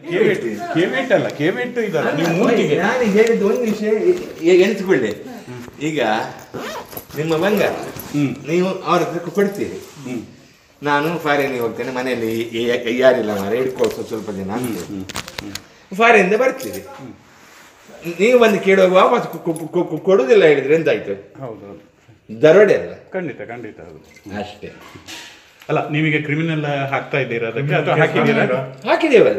ಕೇವೇಟ್ ಇದಲ್ಲ ನೀವು ಮೂರ್ತಿಗೆ. ನಾನು ಹೇಳಿದ್ದು ಒಂದು ವಿಷಯ ಎಣಿಸಿಕೊಳ್ಳಿ. ಈಗ ನಿಮ್ಮ ಬಂಗಾರ ನೀವು ಅವ್ರ ಹತ್ರ ಕೊಡ್ತೀರಿ. ನಾನು ಫಾರಿನ್ಗೆ ಹೋಗ್ತೇನೆ, ಮನೆಯಲ್ಲಿ ಯಾರಿಲ್ಲ ಮಾರ ಹಿಡ್ಕೊಳ್ಸೋ ಸ್ವಲ್ಪ ದಿನ ಅಂತ ಫಾರಿನಿಂದ ಬರ್ತೀರಿ. ನೀವು ಬಂದು ಕೇಳುವಾಗ ವಾಪಸ್ ಕೊಡುವುದಿಲ್ಲ ಹೇಳಿದ್ರೆ ಎಂತಾಯ್ತು? ಹೌದೌದು, ದರೋಡೆ ಅಲ್ಲ. ಖಂಡಿತ ಅದು ಅಷ್ಟೇ ಅಲ್ಲ. ನೀವೀಗ ಕ್ರಿಮಿನಲ್ ಹಾಕ್ತಾ ಇದ್ದೀರಾ ಅದಕ್ಕೆ ಅಥವಾ ಹಾಕಿದ್ದೀರಾ? ಹಾಕಿದೇವಲ್ಲ,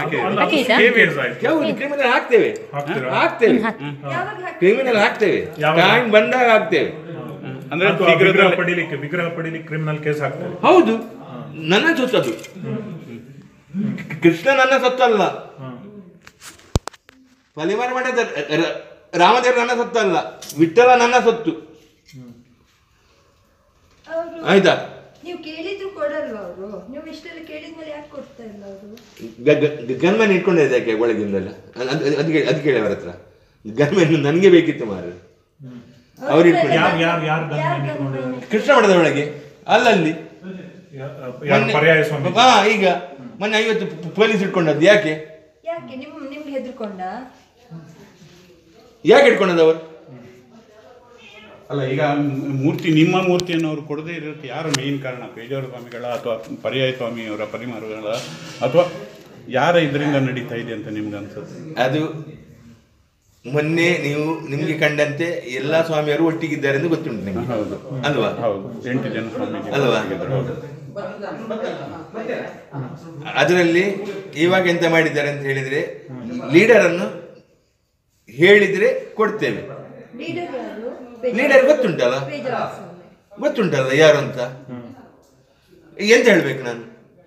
ಕ್ರಿಮಿನಲ್ ಹಾಕ್ತೇವೆ. ಕ್ರಿಮಿನಲ್ ಹಾಕ್ತೇವೆ, ಟೈಮ್ ಬಂದಾಗ ಹಾಕ್ತೇವೆ. ಅಂದ್ರೆ ವಿಗ್ರಹ ಪಡಿಲಿಕ್ಕೆ ಕ್ರಿಮಿನಲ್ ಕೇಸ್ ಹಾಕ್ತೇವೆ. ಹೌದು, ನನ್ನ ಸೊತ್ತದು. ಕೃಷ್ಣ ನನ್ನ ಸೊತ್ತಲ್ಲ, ಪಲಿಮಾರ ಮಠದ ರಾಮದೇವರು ನನ್ನ ಸೊತ್ತಲ್ಲ, ವಿಠ್ಠಲ ನನ್ನ ಸೊತ್ತು. ಆಯ್ತಾ? ನೀವು ಕೇಳಿದ್ರು ಕೊಡಲ್ವಾ ಅವರು? ನೀವು ಇಷ್ಟೆಲ್ಲ ಕೇಳಿದ್ಮೇಲೆ ಯಾಕೆ ಕೊಡ್ತಾ ಇಲ್ಲ ಅವರು? ಗನ್ಮನ್ ಇಟ್ಕೊಂಡಿದ್ದಕ್ಕೆ ಒಳಗಿಂದಲ್ಲ, ಅದು ಕೇಳಿ ಅವರ ಹತ್ರ. ಗನ್ಮನ್ ನನಗೆ ಬೇಕಿತ್ತು ಮಾರ. ಅವ್ರು ಇಟ್ಕೊಂಡು ಕೃಷ್ಣ ಮಠದ ಒಳಗೆ ಅಲ್ಲಲ್ಲಿ ಈಗ ಮೊನ್ನೆ 50 ಪೊಲೀಸ್ ಇಟ್ಕೊಂಡದ್ದು ಯಾಕೆ? ನಿಮ್ಗೆ ಹೆದರ್ಕೊಂಡ? ಯಾಕೆ ಇಟ್ಕೊಂಡದ್ದು ಅವರು? ಅಲ್ಲ, ಈಗ ಮೂರ್ತಿ ನಿಮ್ಮ ಮೂರ್ತಿಯನ್ನು ಅವರು ಕೊಡದೇ ಇರೋಕ್ಕೆ ಯಾರು ಮೇನ್ ಕಾರಣ? ಪೇಜಾವರ ಸ್ವಾಮಿಗಳ ಅಥವಾ ಪರ್ಯಾಯ ಸ್ವಾಮಿಯವರ ಪರಿಮಾರುಗಳ ಅಥವಾ ಯಾರ ಇದರಿಂದ ನಡೀತಾ ಇದೆ ಅಂತ ನಿಮ್ಗೆ ಅನ್ಸುತ್ತೆ? ಅದು ಮೊನ್ನೆ ನೀವು ನಿಮ್ಗೆ ಕಂಡಂತೆ ಎಲ್ಲಾ ಸ್ವಾಮಿಯವರು ಒಟ್ಟಿಗಿದ್ದಾರೆ ಎಂದು ಗೊತ್ತುಂಟು ನಿಮ್ಗೆ, ಅಲ್ವಾ? ಹೌದು, 8 ಜನ ಸ್ವಾಮಿ ಅಲ್ವಾ? ಅದರಲ್ಲಿ ಇವಾಗ ಎಂತ ಮಾಡಿದ್ದಾರೆ ಅಂತ ಹೇಳಿದ್ರೆ, ಲೀಡರ್ ಅನ್ನು ಹೇಳಿದ್ರೆ ಕೊಡ್ತೇವೆ. ಲೀಡರ್ ಗೊತ್ತುಂಟಲ್ಲ ಯಾರು ಅಂತ. ಎಂತ ಹೇಳ್ಬೇಕು ನಾನು?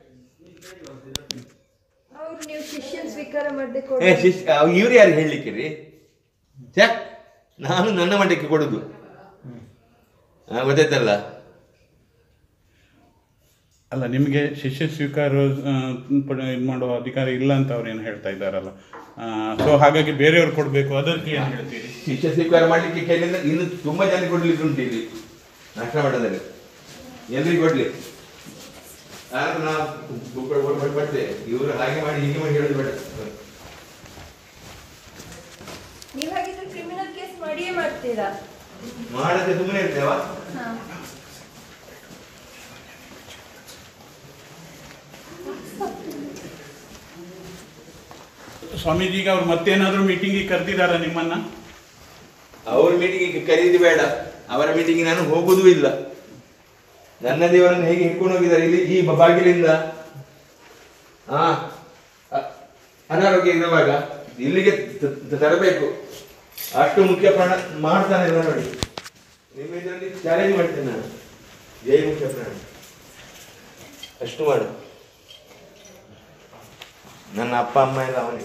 ಇವ್ರು ಯಾರು ಹೇಳಲಿಕ್ಕೆ ರೀ? ನಾನು ನನ್ನ ಮಠಕ್ಕೆ ಕೊಡುದು, ಗೊತ್ತಾಯ್ತಲ್ಲ? ಅಲ್ಲ, ನಿಮಗೆ ಶಿಷ್ಯ ಸ್ವೀಕಾರ ಇದು ಮಾಡುವ ಅಧಿಕಾರ ಇಲ್ಲ ಅಂತ ಅವ್ರು ಏನು ಹೇಳ್ತಾ ಇದ್ದಾರಲ್ಲ. ಸೊ ಹಾಗಾಗಿ ಬೇರೆಯವ್ರು ಕೊಡಬೇಕು, ಅದಕ್ಕೆ ಏನು ಹೇಳ್ತೀರಿ? ಶಿಷ್ಯ ಸ್ವೀಕಾರ ಮಾಡಲಿಕ್ಕೆ ಕೇಳಿದ್ರೆ ಇನ್ನು ತುಂಬಾ ಜನ ಕೊಡ್ಲಿಕ್ಕೆ ಉಂಟು ಇಲ್ಲಿ ನಾಷ್ಟ ಮಠದಲ್ಲಿ. ಎಲ್ರಿಗೂ ಕೊಡ್ಲಿ, ನಾವು ಬರ್ತೇವೆ. ಇವರು ಹಾಗೆ ಮಾಡಿ ಹೀಗೆ ಮಾಡಿ ಹೇಳೋದು ಬೇಡ. ನೀವು ಹಾಗಿದ್ರೆ ಕ್ರಿಮಿನಲ್ ಕೇಸ್ ಮಾಡಿಯೇ ಮಾಡ್ತೀರಾ? ಮಾಡದೆ ಸುಮ್ಮನೆ ಇರ್ತೇವಾ? ಸ್ವಾಮೀಜಿಗೆ ಅವ್ರು ಮತ್ತೇನಾದ್ರೂ ಮೀಟಿಂಗಿಗೆ ಕರೆದಿದ್ದಾರ ನಿಮ್ಮನ್ನ? ಅವ್ರ ಮೀಟಿಂಗಿಗೆ ಕರೀದು ಬೇಡ, ಅವರ ಮೀಟಿಂಗಿಗೆ ನಾನು ಹೋಗುವುದೂ ಇಲ್ಲ. ನನ್ನ ದೇವರನ್ನು ಹೇಗೆ ಹಿಡ್ಕೊಂಡು ಹೋಗಿದ್ದಾರೆ ಇಲ್ಲಿ ಈ ಬಾಗಿಲಿಂದ. ಅನಾರೋಗ್ಯ ಇರುವಾಗ ಇಲ್ಲಿಗೆ ತರಬೇಕು, ಅಷ್ಟು ಮುಖ್ಯ ಪ್ರಾಣ ಮಾಡ್ತಾನೆ ಇಲ್ಲ ನೋಡಿ. ನಿಮ್ಮ ಇದರಲ್ಲಿ ಚಾಲೆಂಜ್ ಮಾಡ್ತೇನೆ ನಾನು, ಜೈ ಮುಖ್ಯ ಪ್ರಾಣ ಅಷ್ಟು ಮಾಡು. ನನ್ನ ಅಪ್ಪ ಅಮ್ಮ ಎಲ್ಲ ಅವನಿಗೆ.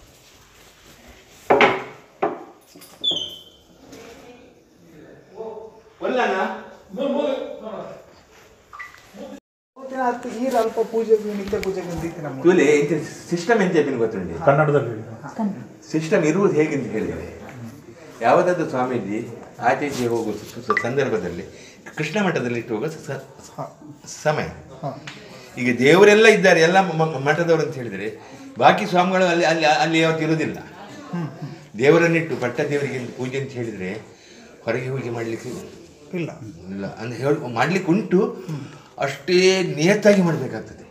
ಅಲ್ಪ ಪೂಜೆಗೆ ನಿತ್ಯ ಪೂಜೆಗೆ ಸಿಸ್ಟಮ್ ಎಂತ ಗೊತ್ತುಂಟು ಕನ್ನಡದಲ್ಲಿ. ಸಿಸ್ಟಮ್ ಇರುವುದು ಹೇಗೆಂತ ಹೇಳಿದರೆ, ಯಾವುದಾದ್ರು ಸ್ವಾಮೀಜಿ ಆಚೆಗೆ ಹೋಗುವ ಸಂದರ್ಭದಲ್ಲಿ ಕೃಷ್ಣ ಮಠದಲ್ಲಿ ಇಟ್ಟು ಹೋಗೋ ಸಮಯ. ಈಗ ದೇವರೆಲ್ಲ ಇದ್ದಾರೆ, ಎಲ್ಲ ಮಠದವರು ಅಂತ ಹೇಳಿದರೆ, ಬಾಕಿ ಸ್ವಾಮಿಗಳು ಅಲ್ಲಿ ಅಲ್ಲಿ ಅಲ್ಲಿ ಯಾವತ್ತು ಇರೋದಿಲ್ಲ. ದೇವರನ್ನಿಟ್ಟು ಪಟ್ಟ ದೇವರಿಗೆ ಪೂಜೆ ಅಂತ ಹೇಳಿದರೆ ಹೊರಗೆ ಹೋಗಿ ಮಾಡಲಿಕ್ಕೆ ಇಲ್ಲ ಇಲ್ಲ ಅಂತ ಹೇಳಿ ಮಾಡ್ಲಿಕ್ಕೆ ಉಂಟು. ಅಷ್ಟೇ ನಿಯತ್ತಾಗಿ ಮಾಡಬೇಕಾಗ್ತದೆ,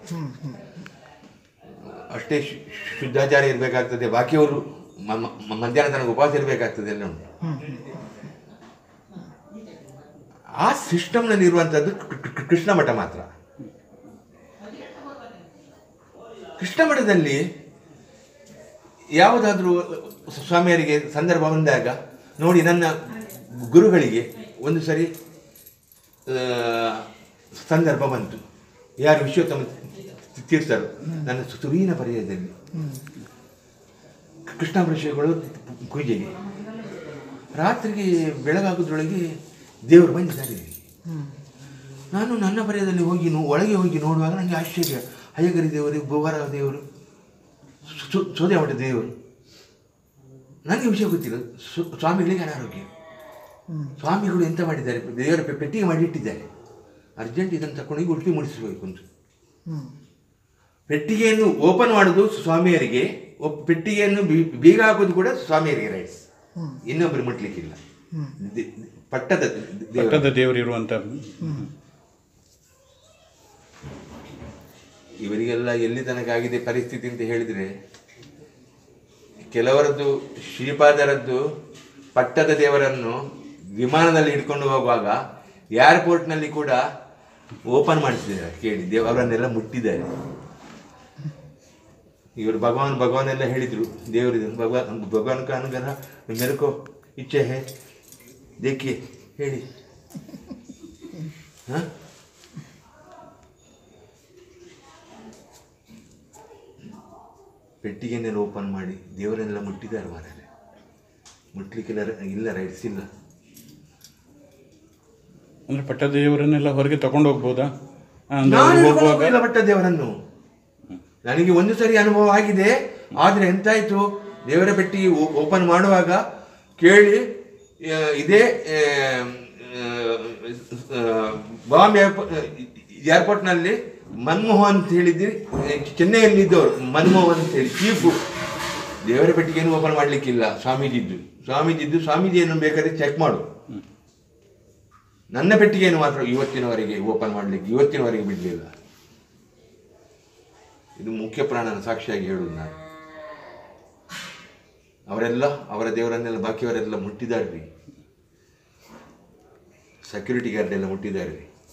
ಅಷ್ಟೇ ಶುದ್ಧಾಚಾರ ಇರಬೇಕಾಗ್ತದೆ. ಬಾಕಿಯವರು ಮಧ್ಯಾಹ್ನ ತನಕ ಉಪವಾಸ ಇರಬೇಕಾಗ್ತದೆ, ಎಲ್ಲ ಉಂಟು. ಆ ಸಿಸ್ಟಮ್ನಲ್ಲಿ ಇರುವಂಥದ್ದು ಕೃಷ್ಣ ಮಠ ಮಾತ್ರ. ಕೃಷ್ಣ ಮಠದಲ್ಲಿ ಯಾವುದಾದ್ರೂ ಸ್ವಾಮಿಯರಿಗೆ ಸಂದರ್ಭ ಬಂದಾಗ ನೋಡಿ, ನನ್ನ ಗುರುಗಳಿಗೆ ಒಂದು ಸರಿ ಸಂದರ್ಭ ಬಂತು. ಯಾರು ವಿಶ್ವೋತ್ತಮ ತೀರ್ಥರು ನನ್ನ ಸುವೀನ ಪರ್ಯಾಯದಲ್ಲಿ ಕೃಷ್ಣಾಭಿಷೇಕಗಳು ಪೂಜೆಗೆ ರಾತ್ರಿಗೆ ಬೆಳಗಾಗೋದ್ರೊಳಗೆ ದೇವರು ಬಂದಿದ್ದಾರೆ. ನಾನು ನನ್ನ ಪರ್ಯದಲ್ಲಿ ಹೋಗಿ ಒಳಗೆ ಹೋಗಿ ನೋಡುವಾಗ ನನಗೆ ಆಶ್ಚರ್ಯ. ಹಯಗರಿ ದೇವರು, ಗೋವಾರ ದೇವರು, ಸೋದೆಮಠ ದೇವರು. ನನಗೆ ವಿಷಯ ಗೊತ್ತಿಲ್ಲ. ಸ್ವಾಮಿಗಳಿಗೆ ಅನಾರೋಗ್ಯ. ಸ್ವಾಮಿಗಳು ಎಂತ ಮಾಡಿದ್ದಾರೆ, ದೇವರ ಪೆಟ್ಟಿಗೆ ಮಾಡಿ ಇಟ್ಟಿದ್ದಾರೆ. ಅರ್ಜೆಂಟ್ ಇದನ್ನು ತಗೊಂಡೋಗಿ ಉಲ್ಟಿ ಮುಡಿಸಬೇಕು ಅಂತ. ಪೆಟ್ಟಿಗೆಯನ್ನು ಓಪನ್ ಮಾಡೋದು ಸ್ವಾಮಿಯರಿಗೆ, ಪೆಟ್ಟಿಗೆಯನ್ನು ಬೀಗ ಹಾಕೋದು ಕೂಡ ಸ್ವಾಮಿಯರಿಗೆ ರೈಟ್ಸ್, ಇನ್ನೊಬ್ಬರು ಮುಟ್ಲಿಕ್ಕಿಲ್ಲ. ಪಟ್ಟದ ದೇವರು ಇರುವಂತ ಇವರಿಗೆಲ್ಲ ಎಲ್ಲಿ ತನಕ ಆಗಿದೆ ಪರಿಸ್ಥಿತಿ ಅಂತ ಹೇಳಿದರೆ, ಕೆಲವರದ್ದು ಶ್ರೀಪಾದರದ್ದು ಪಟ್ಟದ ದೇವರನ್ನು ವಿಮಾನದಲ್ಲಿ ಹಿಡ್ಕೊಂಡು ಹೋಗುವಾಗ ಏರ್ಪೋರ್ಟ್ನಲ್ಲಿ ಕೂಡ ಓಪನ್ ಮಾಡಿಸಿದ್ದಾರೆ. ಕೇಳಿ, ಅವರನ್ನೆಲ್ಲ ಮುಟ್ಟಿದ್ದಾರೆ. ಇವರು ಭಗವಾನ್ ಎಲ್ಲ ಹೇಳಿದರು, ದೇವರಿದು ಭಗವಾನ್ ಕಾನುಗರ ಮೆರಕೋ ಇಚ್ಛೆ ಹೇ ದೇಖಿ ಹೇಳಿ. ಹಾಂ, ಪೆಟ್ಟಿಗೆನೆಲ್ಲ ಓಪನ್ ಮಾಡಿ ದೇವರನ್ನೆಲ್ಲ ಮುಟ್ಟಿದ್ದಾರೆ. ಮಾರರೆ ಮುಟ್ಲಿಕ್ಕೆಲ್ಲ ಇಲ್ಲ, ರೈಟ್ಸ್ ಇಲ್ಲ. ಅಂದ್ರೆ ಪಟ್ಟದ ದೇವರನ್ನೆಲ್ಲ ಹೊರಗೆ ತಗೊಂಡು ಹೋಗ್ಬೋದಾ? ಇಲ್ಲ, ಪಟ್ಟದ ದೇವರನ್ನು ನನಗೆ ಒಂದು ಸರಿ ಅನುಭವ ಆಗಿದೆ. ಆದರೆ ಎಂತಾಯ್ತು, ದೇವರ ಪೆಟ್ಟಿಗೆ ಓಪನ್ ಮಾಡುವಾಗ ಕೇಳಿ, ಇದೇ ಬಾಂಬೆ ಏರ್ಪೋರ್ಟ್ನಲ್ಲಿ ಮನಮೋಹನ್ ಅಂತ ಹೇಳಿದ್ರಿ, ಚೆನ್ನೈಯಲ್ಲಿ ಇದ್ದವರು ಮನಮೋಹನ್ ಅಂತ ಹೇಳಿ ಚೀಫು, ದೇವರ ಪೆಟ್ಟಿಗೆಯನ್ನು ಓಪನ್ ಮಾಡಲಿಕ್ಕಿಲ್ಲ. ಸ್ವಾಮೀಜಿಯನ್ನು ಬೇಕಾದ್ರೆ ಚೆಕ್ ಮಾಡು, ನನ್ನ ಪೆಟ್ಟಿಗೆಯನ್ನು ಮಾತ್ರ ಇವತ್ತಿನವರೆಗೆ ಓಪನ್ ಮಾಡಲಿಕ್ಕೆ ಇವತ್ತಿನವರೆಗೆ ಬಿಡಲಿಲ್ಲ. ಇದು ಮುಖ್ಯ ಪ್ರಾಣನ ಸಾಕ್ಷಿಯಾಗಿ ಹೇಳುವುದು ನಾನು. ಅವರೆಲ್ಲ ಅವರ ದೇವರನ್ನೆಲ್ಲ ಬಾಕಿಯವರೆಲ್ಲ ಮುಟ್ಟಿದ್ದಾರೆ. ಸೆಕ್ಯೂರಿಟಿ ಗಾರ್ಡ್ ಎಲ್ಲ ಮುಟ್ಟಿದ್ದಾರೆ.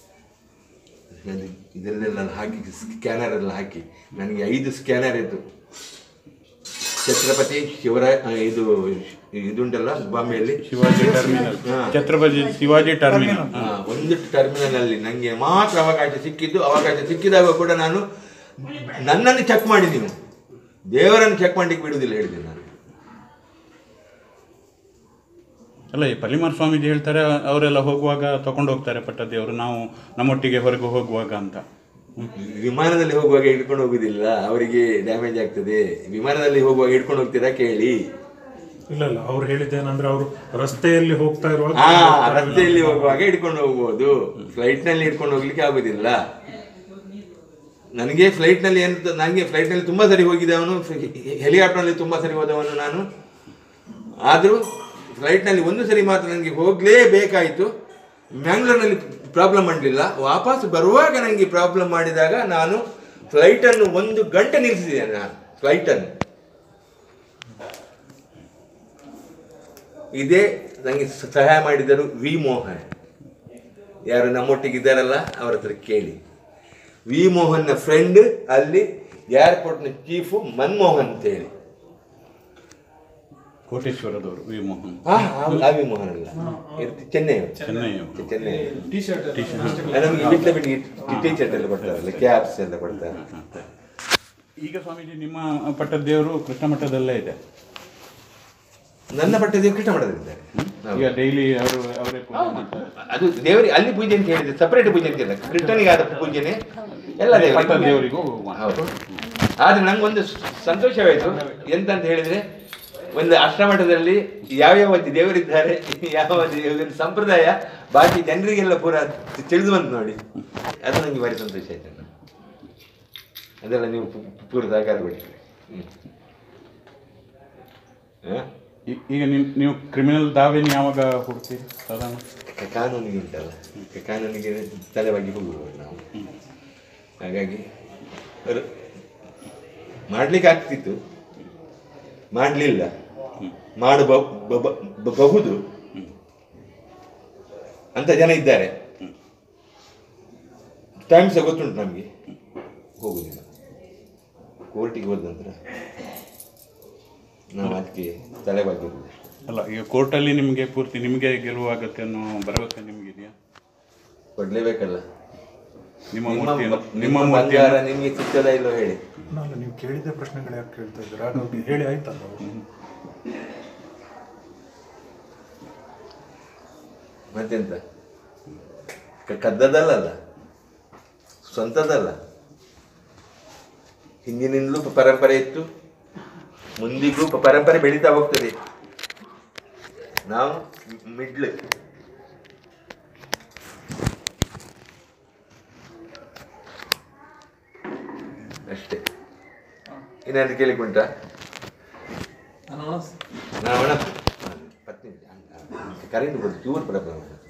ಇದನ್ನೆಲ್ಲ ಹಾಕಿ ಸ್ಕ್ಯಾನರ್ ಎಲ್ಲ ಹಾಕಿ ನನಗೆ 5 ಸ್ಕ್ಯಾನರ್ ಇತ್ತು. ಛತ್ರಪತಿ ಇದುಂಟಲ್ಲ ಬಾಂಬೆಯಲ್ಲಿ ಛತ್ರಪತಿ ಶಿವಾಜಿ ಟರ್ಮಿನಲ್, ಒಂದು ಟರ್ಮಿನಲ್ ಅಲ್ಲಿ ನನಗೆ ಮಾತ್ರ ಅವಕಾಶ ಸಿಕ್ಕಿದಾಗ ಕೂಡ ನಾನು ನನ್ನನ್ನು ಚೆಕ್ ಮಾಡಿ, ನೀವು ದೇವರನ್ನು ಚೆಕ್ ಮಾಡ್ಲಿಕ್ಕೆ ಬಿಡುವುದಿಲ್ಲ ಹೇಳಿದೆ ನಾನು. ಅಲ್ಲ, ಈ ಪಲಿಮಾರ್ ಸ್ವಾಮೀಜಿ ಹೇಳ್ತಾರೆ ಅವರೆಲ್ಲ ಹೋಗುವಾಗ ತಗೊಂಡು ಹೋಗ್ತಾರೆ ಪಟ್ಟದ ದೇವರು, ನಾವು ನಮ್ಮೊಟ್ಟಿಗೆ ಹೊರಗೆ ಹೋಗುವಾಗ ಅಂತ. ವಿಮಾನದಲ್ಲಿ ಹೋಗುವಾಗ ಹಿಡ್ಕೊಂಡು ಹೋಗುದಿಲ್ಲ, ಅವರಿಗೆ ಡ್ಯಾಮೇಜ್ ಆಗ್ತದೆ. ವಿಮಾನದಲ್ಲಿ ಹೋಗುವಾಗ ಹಿಡ್ಕೊಂಡು ಹೋಗ್ತೀರಾ ಕೇಳಿ. ಇಲ್ಲ, ಅವ್ರು ಹೇಳಿದ್ದೇನಂದ್ರೆ ಅವರು ರಸ್ತೆಯಲ್ಲಿ ಹೋಗ್ತಾ ಇರುವಾಗ, ರಸ್ತೆಯಲ್ಲಿ ಹೋಗುವಾಗ ಹಿಡ್ಕೊಂಡು ಹೋಗ್ಬೋದು, ಫ್ಲೈಟ್ನಲ್ಲಿ ಹಿಡ್ಕೊಂಡು ಹೋಗ್ಲಿಕ್ಕೆ ಆಗುದಿಲ್ಲ. ನನಗೆ ಫ್ಲೈಟ್ನಲ್ಲಿ ತುಂಬ ಸರಿ ಹೋಗಿದ್ದವನು, ಹೆಲಿಕಾಪ್ಟರ್ನಲ್ಲಿ ತುಂಬ ಸರಿ ಹೋದವನು ನಾನು. ಆದರೂ ಫ್ಲೈಟ್ನಲ್ಲಿ ಒಂದು ಸರಿ ಮಾತ್ರ ನನಗೆ ಹೋಗಲೇಬೇಕಾಯಿತು. ಮ್ಯಾಂಗ್ಳೂರ್ನಲ್ಲಿ ಪ್ರಾಬ್ಲಮ್ ಮಾಡಲಿಲ್ಲ, ವಾಪಸ್ ಬರುವಾಗ ನನಗೆ ಪ್ರಾಬ್ಲಮ್ ಮಾಡಿದಾಗ ನಾನು ಫ್ಲೈಟನ್ನು 1 ಗಂಟೆ ನಿಲ್ಲಿಸಿದ್ದೇನೆ. ನಾನು ಫ್ಲೈಟನ್ನು ಇದೇ ನನಗೆ ಸಹಾಯ ಮಾಡಿದರು ವಿ ಮೋಹನ್, ಯಾರು ನಮ್ಮೊಟ್ಟಿಗಿದ್ದಾರಲ್ಲ ಅವರ ಹತ್ರ ಕೇಳಿ. ವಿ ಮೋಹನ್ನ ಫ್ರೆಂಡ್ ಅಲ್ಲಿ ಏರ್ಪೋರ್ಟ್ನ ಚೀಫು ಮನಮೋಹನ್ ಅಂತ ಹೇಳಿ. ಕೋಟೇಶ್ವರದವರು ವಿ ಮೋಹನ್. ವಿ ಮೋಹನ್ ಅಲ್ಲ, ಚೆನ್ನೈ ನಮಗೆ ಬಿಟ್ಟ ಬಿಟ್ಟು ಟೀ ಶರ್ಟ್ ಎಲ್ಲ ಕೊಡ್ತಾರಲ್ಲ, ಕ್ಯಾಪ್ಸ್ ಎಲ್ಲ ಕೊಡ್ತಾರೆ. ಈಗ ಸ್ವಾಮೀಜಿ ನಿಮ್ಮ ಪಟ್ಟದ ದೇವರು ಕೃಷ್ಣ ಮಠದಲ್ಲೇ ಇದೆ. ನನ್ನ ಪಟ್ಟದ ದೇವರು ಕೃಷ್ಣ ಮಠದಲ್ಲಿದ್ದಾರೆ. ಈಗ ಡೈಲಿ ಅವರೇ ಪೂಜೆ ಮಾಡ್ತಾರೆ. ಅದು ದೇವರಿಗೆ ಅಲ್ಲಿ ಪೂಜೆ ಅಂತ ಹೇಳಿದ್ರೆ ಸಪರೇಟ್ ಪೂಜೆ ಅಂತ ಇಲ್ಲ, ಕೃಷ್ಣನಿಗಾದ ಪೂಜೆನೆ ಎಲ್ಲ ದೇವರಿಗೂ. ಹೌದು. ಆದ್ರೆ ನಂಗೊಂದು ಸಂತೋಷವಾಯಿತು. ಎಂತಂತ ಹೇಳಿದ್ರೆ, ಒಂದು ಅಷ್ಟಮಠದಲ್ಲಿ ಯಾವ್ಯಾವ ದೇವರಿದ್ದಾರೆ, ಯಾವ ಸಂಪ್ರದಾಯ ಬಾಕಿ ಜನರಿಗೆಲ್ಲ ಪೂರ ತಿಳಿದು ಬಂತು ನೋಡಿ, ಅದು ನನಗೆ ಭಾರಿ ಸಂತೋಷ ಆಯ್ತು. ಅದೆಲ್ಲ ನೀವು ಪೂರ ಸಹಕಾರ ಕೊಡಿ. ಈಗ ನೀವು ಕ್ರಿಮಿನಲ್ ದಾವೆಯನ್ನು ಯಾವಾಗ ಕೊಡ್ತೀರಿ ಸಾಧಾರಣ? ಕಾನೂನಿಗೆ ಉಂಟಲ್ಲ, ಕಾನೂನಿಗೆ ತಲೆವಾಗಿ ಹೋಗುವುದು ನಾವು. ಹಾಗಾಗಿ ಮಾಡ್ಲಿಕ್ಕೆ ಆಗ್ತಿತ್ತು, ಮಾಡಲಿಲ್ಲ, ಮಾಡಬಹುದು ಅಂತ ಜನ ಇದ್ದಾರೆ. ಟೈಮ್ ಸಹ ಗೊತ್ತುಂಟು ನಮಗೆ, ಹೋಗುದಿಲ್ಲ. ಕೋರ್ಟಿಗೆ ಹೋದ ನಂತರ ನಾವು ಅದಕ್ಕೆ ತಲೆಬಾಗಿರುವುದು. ಅಲ್ಲ, ಈಗ ಕೋರ್ಟಲ್ಲಿ ನಿಮಗೆ ಪೂರ್ತಿ ನಿಮಗೆ ಗೆಲುವಾಗತ್ತೆ ಅನ್ನೋ ಭರವಸೆ ನಿಮಗಿದೆಯಾ? ಕೊಡ್ಲೇಬೇಕಲ್ಲ. ನಿಮ್ಮ ಬಂಗಾರ ನಿಮಗೆ ಸಿಕ್ಕದ ಇಲ್ಲೋ ಹೇಳಿ. ನಾನು ನೀವು ಕೇಳಿದ ಪ್ರಶ್ನೆಗಳು ಯಾಕೆ ಕೇಳ್ತಾ ಇದ್ದೀರಾ? ಹಾಗಾಗಿ ಹೇಳಿ ಆಯ್ತಲ್ಲ. ಮತ್ತೆಂತ, ಕದ್ದದಲ್ಲ, ಸ್ವಂತದಲ್ಲ. ಹಿಂದಿನಿಂದಲೂ ಪರಂಪರೆ ಇತ್ತು, ಮುಂದಿಗೂ ಪರಂಪರೆ ಬೆಳೀತಾ ಹೋಗ್ತದೆ. ನಾವು ಮಿಡ್ಲ್ ಅಷ್ಟೇ. ಏನಾದ್ರು ಕೇಳಿಕೊಂಡ ನಾನು ಒಣ ಪತ್ನಿ ಕರೆಂಟ್ ಬಂದು ಚೂರು ಪಡ